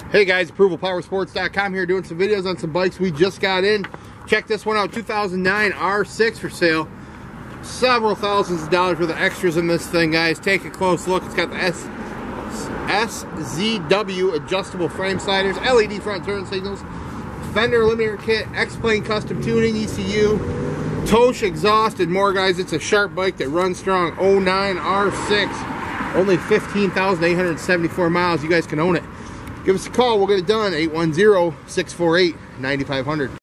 Hey guys, ApprovalPowersports.com here doing some videos on some bikes we just got in. Check this one out, 2009 R6 for sale. Several thousands of dollars worth of extras in this thing, guys. Take a close look. It's got the SZW adjustable frame sliders, LED front turn signals, fender limiter kit, X-Plane custom tuning, ECU, Tosh exhaust, and more, guys. It's a sharp bike that runs strong. 09 R6, only 15,874 miles. You guys can own it. Give us a call. We'll get it done. 810-648-9500.